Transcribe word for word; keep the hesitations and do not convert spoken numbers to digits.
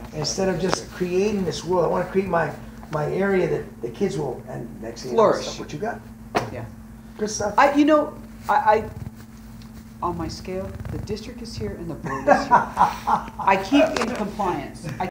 instead of just creating this world. I want to create my my area that the kids will, and next thing you know, flourish. stuff what you got. Yeah. Good stuff. I, you know, I, I, on my scale, the district is here and the board is here. I keep in compliance. I